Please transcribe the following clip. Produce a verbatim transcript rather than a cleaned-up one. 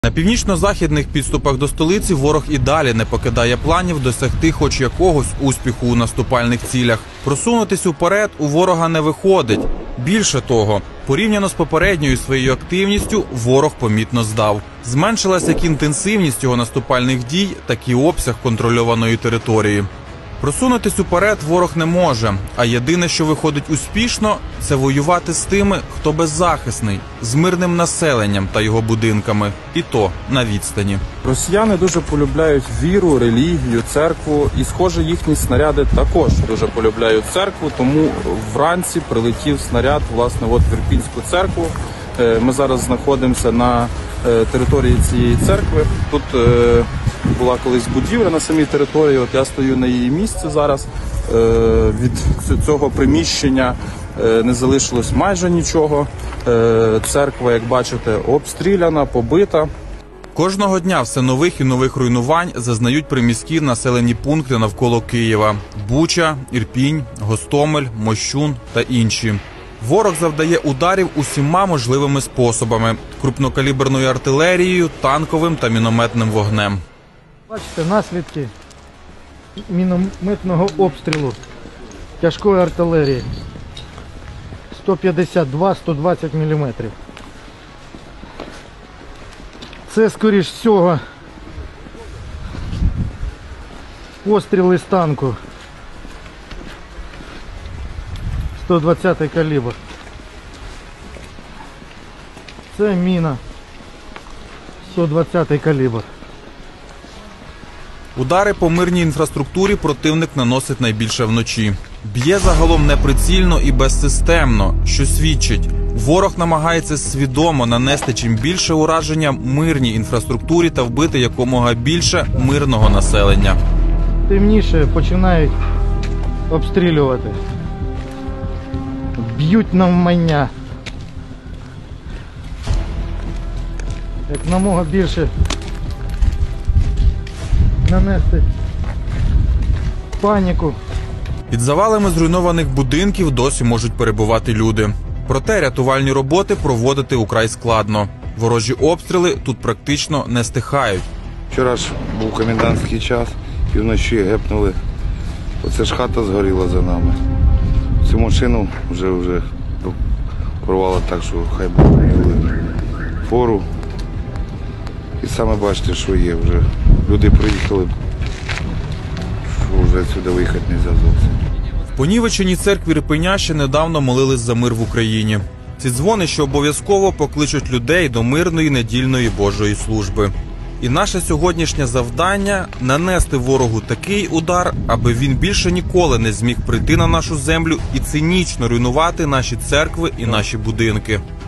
На північно-західних підступах до столиці ворог і далі не покидає планів досягти хоч якогось успіху у наступальних цілях. Просунутись уперед у ворога не виходить. Більше того, порівняно з попередньою своєю активністю, ворог помітно здав. Зменшилась як інтенсивність його наступальних дій, так і обсяг контрольованої території. Просунутись уперед ворог не може, а єдине, що виходить успішно, це воювати з тими, хто беззахисний, з мирним населенням та його будинками, і то на відстані. Росіяни дуже полюбляють віру, релігію, церкву, і, схоже, їхні снаряди також дуже полюбляють церкву, тому вранці прилетів снаряд, власне, от в Ірпінську церкву. Ми зараз знаходимося на території цієї церкви. Тут була колись будівля на самій території, от я стою на її місці зараз. Від цього приміщення не залишилось майже нічого. Церква, як бачите, обстріляна, побита. Кожного дня все нових і нових руйнувань зазнають приміські населені пункти навколо Києва – Буча, Ірпінь, Гостомель, Мощун та інші. Ворог завдає ударів усіма можливими способами – крупнокаліберною артилерією, танковим та мінометним вогнем. Бачите, наслідки мінометного обстрілу тяжкої артилерії сто п'ятдесят два - сто двадцять міліметрів. Це, скоріш всього, постріли з танку сто двадцятий калібр. Це міна сто двадцятий калібр. Удари по мирній інфраструктурі противник наносить найбільше вночі. Б'є загалом неприцільно і безсистемно, що свідчить, ворог намагається свідомо нанести чим більше ураження мирній інфраструктурі та вбити якомога більше мирного населення. Темніше починають обстрілювати. Б'ють навмання. Як намога більше нанести паніку. Під завалами зруйнованих будинків досі можуть перебувати люди. Проте рятувальні роботи проводити украй складно. Ворожі обстріли тут практично не стихають. Вчора ж був комендантський час, і вночі гепнули. Оце ж хата згоріла за нами. Цю машину вже вже порвало так, що хай Бог прийняли пору. І саме бачите, що є вже. Люди приїхали, що вже сюди виїхати не можна зовсім. В понівеченій церкві Ірпеня ще недавно молились за мир в Україні. Ці дзвони, що обов'язково покличуть людей до мирної недільної Божої служби. І наше сьогоднішнє завдання – нанести ворогу такий удар, аби він більше ніколи не зміг прийти на нашу землю і цинічно руйнувати наші церкви і наші будинки.